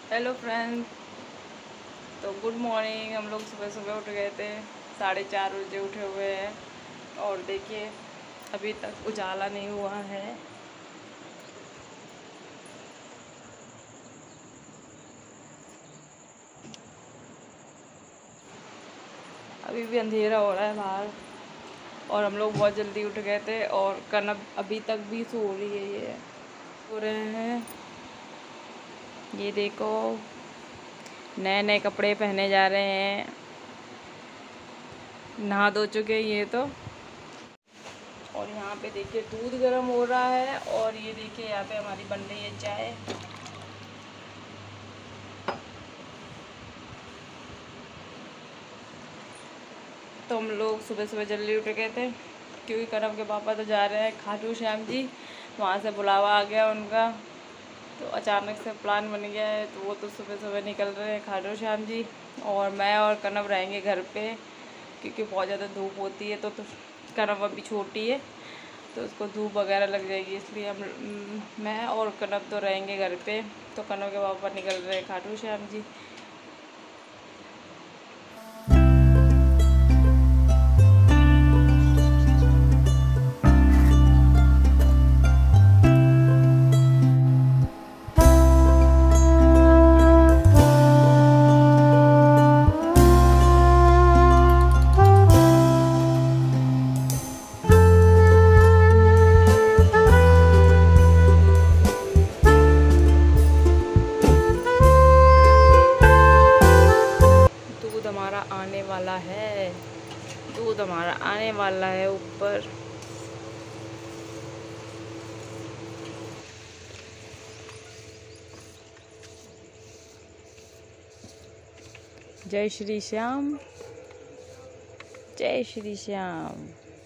Hello friends. तो good morning. हम लोग सुबह सुबह उठ गए थे, 4:30 बजे उठे हुए हैं और देखिए अभी तक उजाला नहीं हुआ है। अभी भी अंधेरा हो रहा है बाहर और हम लोग बहुत जल्दी उठ गए थे और कनब अभी तक भी सो रही है। ये सो रहे हैं। ये देखो नए नए कपड़े पहने जा रहे हैं, नहा धो चुके हैं ये तो। और यहाँ पे देखिए दूध गर्म हो रहा है और ये देखिए यहाँ पे हमारी बन रही है चाय। तो हम लोग सुबह सुबह जल्दी उठ गए थे क्योंकि करम के पापा तो जा रहे हैं खाटू श्याम जी, वहाँ से बुलावा आ गया उनका। तो अचानक से प्लान बन गया है, तो वो तो सुबह सुबह निकल रहे हैं खाटू श्याम जी और मैं और कनव रहेंगे घर पे क्योंकि बहुत ज़्यादा धूप होती है। तो कनव अभी छोटी है तो उसको धूप वगैरह लग जाएगी, इसलिए मैं और कनव तो रहेंगे घर पे। तो कनव के पापा निकल रहे हैं खाटू श्याम जी। दूध हमारा आने वाला है ऊपर। जय श्री श्याम, जय श्री श्याम।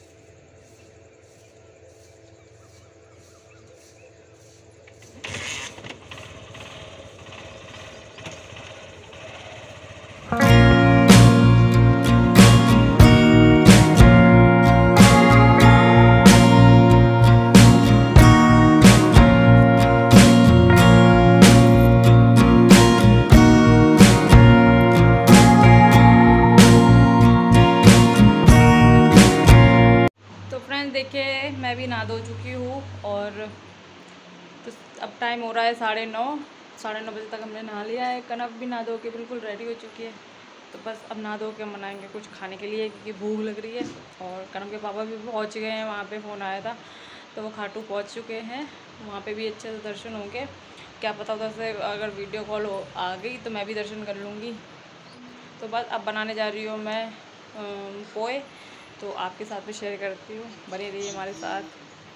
देखिए मैं भी नहा धो चुकी हूँ और तो अब टाइम हो रहा है 9:30 बजे तक हमने नहा लिया है। कनक भी नहा धो के बिल्कुल रेडी हो चुकी है। तो बस अब नहा धो के बनाएंगे कुछ खाने के लिए क्योंकि भूख लग रही है। और कनक के पापा भी पहुँच गए हैं, वहाँ पे फ़ोन आया था तो वो खाटू पहुँच चुके हैं। वहाँ पे भी अच्छे से दर्शन होंगे। क्या पता उधर से अगर वीडियो कॉल आ गई तो मैं भी दर्शन कर लूँगी। तो बस अब बनाने जा रही हूँ मैं पोहे, तो आपके साथ भी शेयर करती हूँ, बने रहिए हमारे साथ।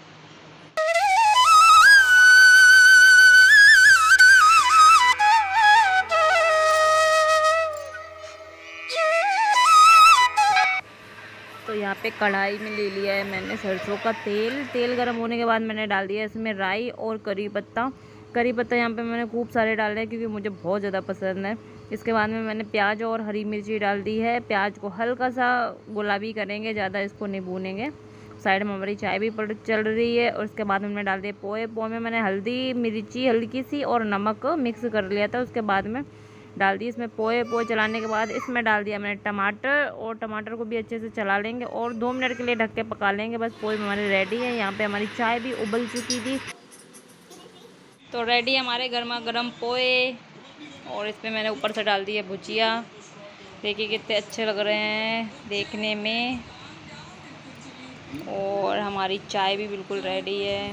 तो यहाँ पे कढ़ाई में ले लिया है मैंने सरसों का तेल। तेल गर्म होने के बाद मैंने डाल दिया इसमें राई और करी पत्ता। करी पत्ता यहाँ पे मैंने खूब सारे डाले हैं क्योंकि मुझे बहुत ज़्यादा पसंद है। इसके बाद में मैंने प्याज और हरी मिर्ची डाल दी है। प्याज को हल्का सा गुलाबी करेंगे, ज़्यादा इसको नहीं भूनेंगे। साइड में हमारी चाय भी चल रही है। और उसके बाद में मैंने डाल दिया पोहे। पोहे में मैंने हल्दी मिर्ची हल्की सी और नमक मिक्स कर लिया था। उसके बाद में डाल दी इसमें पोहे चलाने के बाद इसमें डाल दिया मैंने टमाटर, और टमाटर को भी अच्छे से चला लेंगे और 2 मिनट के लिए ढक के पका लेंगे। बस पोहे हमारे रेडी है। यहाँ पे हमारी चाय भी उबल चुकी थी। तो रेडी हमारे गर्मा गर्म पोहे और इसमें मैंने ऊपर से डाल दिया भुजिया। देखिए कितने अच्छे लग रहे हैं देखने में। और हमारी चाय भी बिल्कुल रेडी है।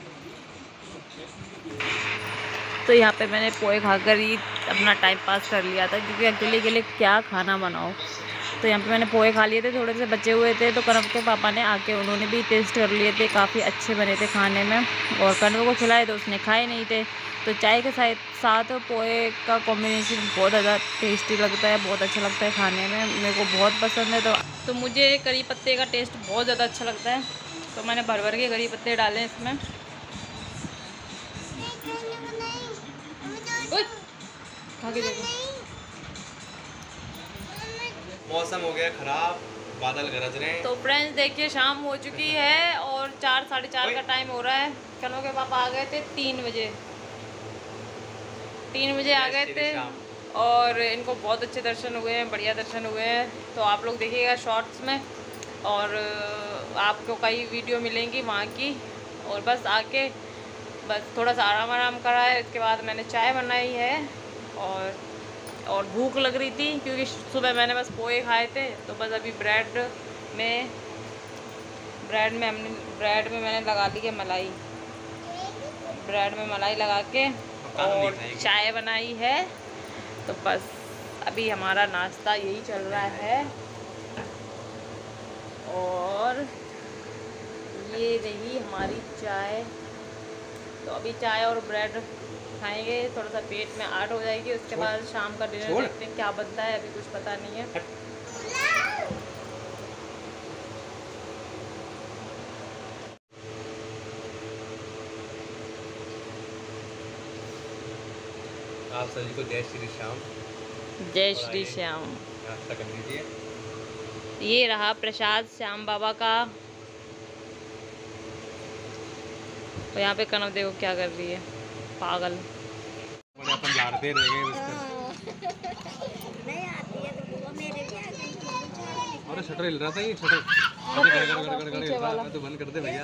तो यहाँ पे मैंने पोहे खाकर ही अपना टाइम पास कर लिया था क्योंकि अकेले के लिए क्या खाना बनाओ। तो यहाँ पे मैंने पोहे खा लिए थे, थोड़े से बचे हुए थे। तो कनव के पापा ने आके उन्होंने भी टेस्ट कर लिए थे, काफ़ी अच्छे बने थे खाने में। और कनव को खिलाए तो उसने खाए नहीं थे। तो चाय के साथ पोहे का कॉम्बिनेशन बहुत ज़्यादा टेस्टी लगता है, बहुत अच्छा लगता है खाने में, मेरे को बहुत पसंद है। तो मुझे करी पत्ते का टेस्ट बहुत ज़्यादा अच्छा लगता है, तो मैंने भर भर के करी पत्ते डाले इसमें। आगे देखो, मौसम हो गया ख़राब, बादल गरज रहे हैं। तो फ्रेंड्स देखिए शाम हो चुकी है और 4 साढ़े 4 का टाइम हो रहा है। कनव के पापा आ गए थे 3 बजे। 3 बजे आ गए थे और इनको बहुत अच्छे दर्शन हुए हैं, बढ़िया दर्शन हुए हैं। तो आप लोग देखिएगा शॉर्ट्स में, और आपको कई वीडियो मिलेंगी वहाँ की। और बस आके बस थोड़ा सा आराम करा है। इसके बाद मैंने चाय बनाई है और भूख लग रही थी क्योंकि सुबह मैंने बस पोहे खाए थे। तो बस अभी ब्रेड में मैंने लगा ली है मलाई, ब्रेड में मलाई लगा के और चाय बनाई है। तो बस अभी हमारा नाश्ता यही चल रहा है। और ये रही हमारी चाय। तो अभी चाय और ब्रेड खाएंगे, थोड़ा सा पेट में आट हो जाएगी। उसके बाद शाम का डिनर देखते हैं क्या बनता है, अभी कुछ पता नहीं है। आप सभी को जय श्री श्याम। जय श्री श्याम। नाश्ता कर लीजिए। ये रहा प्रसाद श्याम बाबा का। तो यहाँ पे कनव देखो क्या कर रही है, पागल। अपन झाड़ते रह गए नहीं आती है तो वो मेरे भी आ गई। अरे शटर हिल रहा था, ये शटर गड़ हिल रहा है। तो बंद कर दे भैया,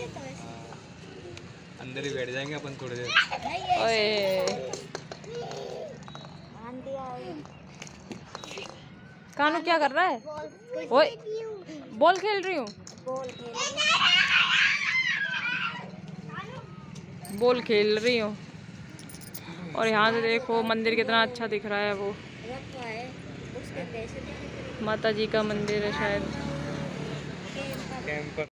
अंदर ही बैठ जाएंगे अपन थोड़ी देर। ओए कानू क्या कर रहा है? ओए बॉल खेल रही हूँ, बॉल खेल रही हूँ। और यहाँ से देखो मंदिर कितना अच्छा दिख रहा है। वो माता जी का मंदिर है शायद।